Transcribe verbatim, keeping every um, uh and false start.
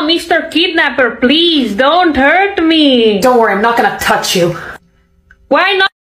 Mister Kidnapper, please don't hurt me. Don't worry, I'm not gonna touch you. Why not?